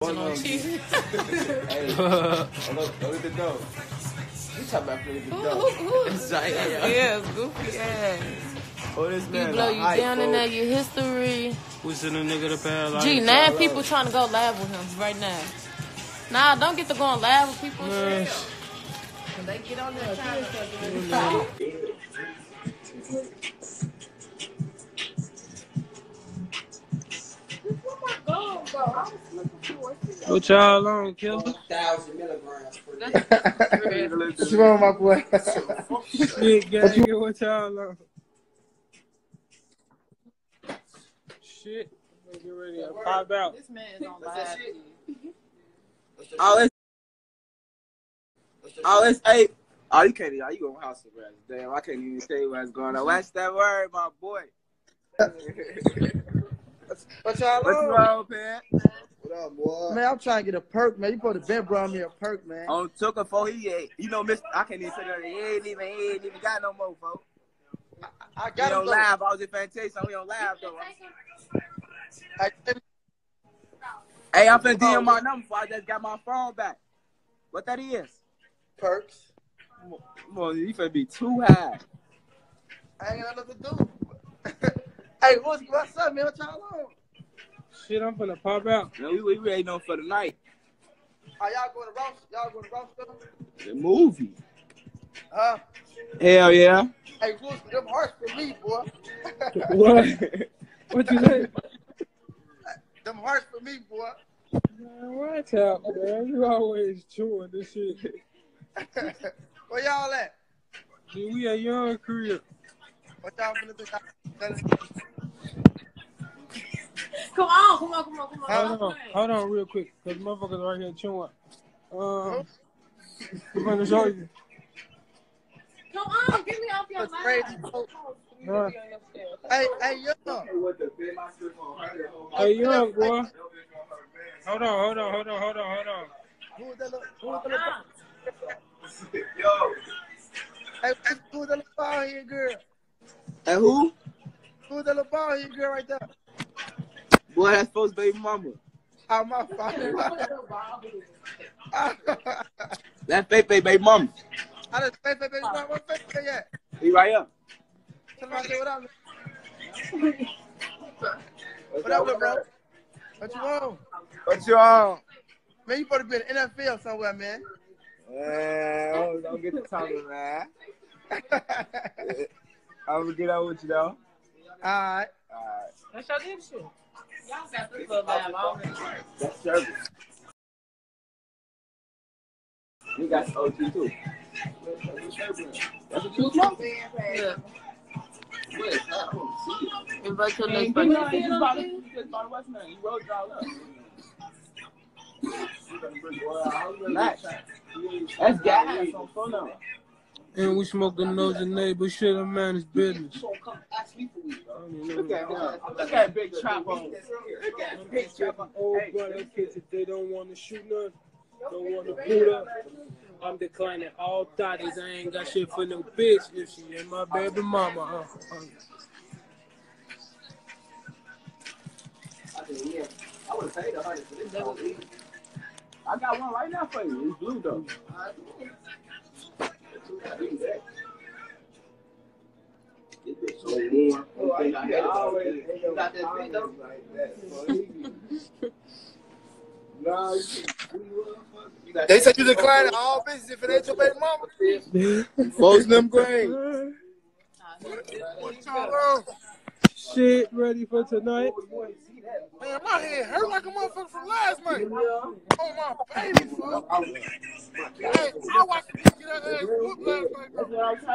Hey, look at the door. You talking about the door? Yeah, goofy ass. Oh, this man. You blow you down in there, your history. We send a nigga to paradise. Gee, 9 people trying to go live with him right now. Nah, don't get to go and live with people. Man. When they get on there trying to What y'all on, killer? 1,000 milligrams per day. What's wrong, my boy? Shit, gang, what y'all on? Shit, get ready to pop out. This man is on live. It's 8. Oh, you can't. You going house arrest? Damn, I can't even tell you what's going on. Watch that word, my boy. What y'all What's on? wrong, man? What up, boy? Man, I'm trying to get a perk, man. You supposed to been brought me a perk, man. On took her for he ate. You know, Mister. I can't even say that. He ain't even got no more, folks. I We got on him live. I was in Fantasia. We on live though. Hey, I'm finna DM my number before I just got my phone back. What that is? perks. Come on, you finna be too high. I ain't got nothing to do. Hey, what's up, man? What y'all on? Shit, I'm finna pop out. No, we ready on for the night. Are y'all going to Ross? Y'all going to Ross? The movie. Huh? Hell yeah. Hey, Wooski, them hearts for me, boy. What? What you say? Them hearts for me, boy. Man, watch out, man. You always chewing this shit. Where y'all at? Dude, we a young crib. What y'all finna do? Come on. Hold on real quick, because motherfuckers right here chewing. I'm gonna show you. Come on, get me off your That's crazy. Hey, young. Hey, young boy. Hold on. Who was that Hey, who's that little ball here, girl? And who? Who's that little ball here, girl, right there? Boy, that's supposed to be mama. Oh, my father. That's baby mama. I just baby, what baby at? He right up. Tell him I say what up. What up, little bro? What you on? What you on? Man, you supposed to be in the NFL somewhere, man. Man, don't get to talking, man. I'm gonna get out with you, though. All right. That's your leadership. Y'all got this little lab already. That's service. We got some OT too. That's what you smoke? Yeah. Invite your next person. That's gas on phone number. And we smoke the nose and neighbor shit, a man's business. Look at Big Trap on. Big Trap on. Old brother kids, if they don't want to shoot none, don't want to boot up, I'm declining all thotties. I ain't got shit for no bitch if she ain't my baby mama. I would have paid 100 for this. I got one right now for you. It's blue though. This bitch so warm. You got that big though? They said you decline all business if it ain't your baby mama. Folks them great. What y'all on? Shit ready for tonight. Man, my head hurt like a motherfucker from last night. Oh, my baby, fuck. Hey, I watched the bitch get her ass whooped last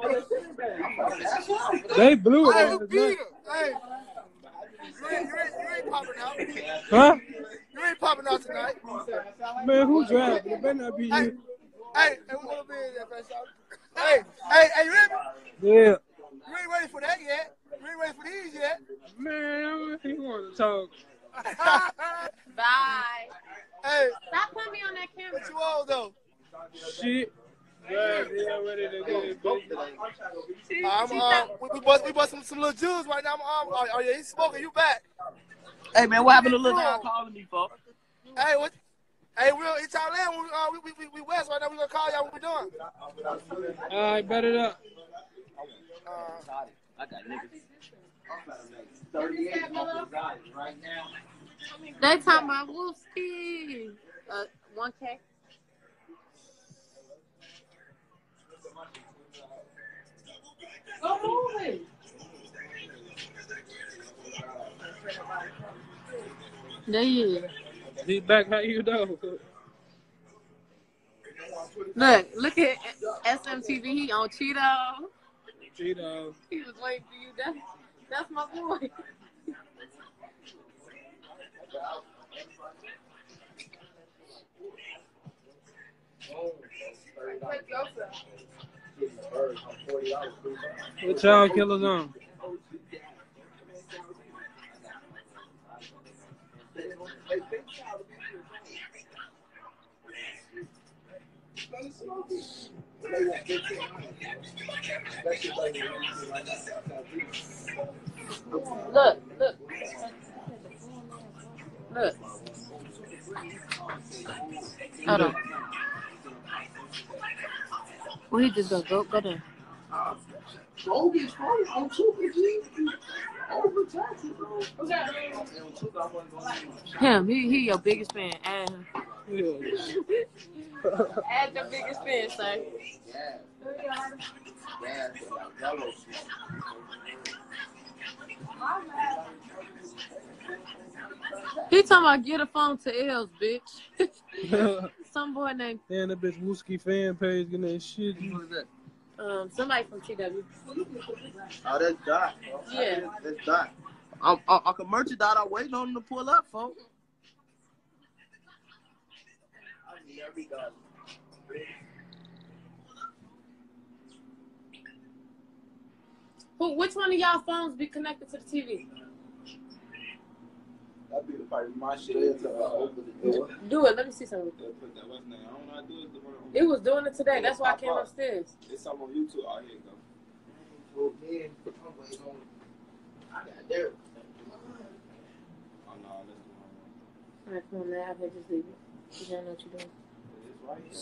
night. They blew Hey, it. who beat her? Hey, you ain't popping out. Huh? You ain't popping out tonight. Man, who driving? It better not be Hey, you. hey, we gonna be in there, man. Hey, you ready? Yeah. You ain't ready for that yet. You ain't ready for these yet. Man, he want to talk. Bye. Hey, Stop putting me on that camera. what you on, though? Shit. Yeah, ready to get it, baby. We bust some little juice right now. Oh, yeah, he's smoking. You back. Hey man, what happened to little guy calling me, folks? Hey, what? Hey, it's y'all in. We west right now. We gonna call y'all what we doing. All right, bet it up. I got niggas. 38 right now. They talking about Wooski. 1K. Go move it. There you is. He back, how you know? Look at SMTV. He on Cheeto. Cheeto. He was waiting for you. That's my boy. What y'all killers on? Look. Hold on. Well, he just go there. Him, he your biggest fan. Add him. Add your biggest fan, sir. He talking about get a phone to L's, bitch. Some boy named. And the bitch Wooski fan page getting that shit. Who is that? Somebody from TW. Oh, that's Dot. Yeah. That's Dot. I can merch it, Dot. I'm waiting on him to pull up, folks. Which one of y'all phones be connected to the TV? That'd be the part of my shit. Open the door. Do it. Let me see something. Put that what's name? I don't know how to do it. It was doing it today. That's why I came upstairs. It's something on YouTube. Oh, here you go. Oh, man. I'm waiting on. I got there. Oh, no. Let's do it. All right, come on now. Okay, just leave it. You don't know what you're doing. It's right here.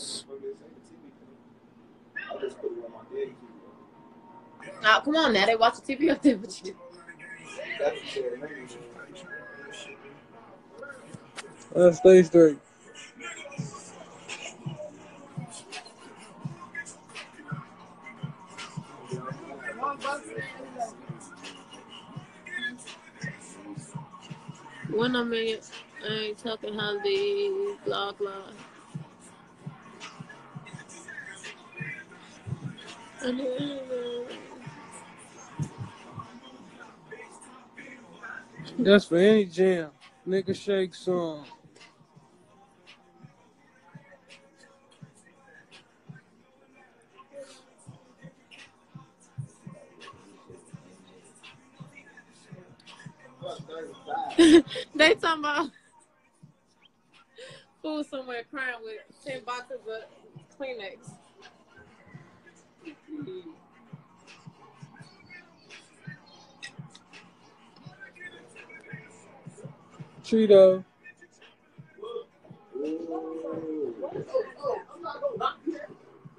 I just put it on my bed. Oh, come on now. They watch the TV up there, but you do. That's the shit. Let's stay straight. When I ain't talking holiday, blah, blah. That's for any jam. Nigga shake song. They talking about fool somewhere crying with 10 boxes of Kleenex. Cheeto.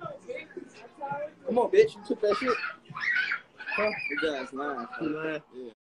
Come on, bitch. You took that shit. Huh? You guys lying. Yeah.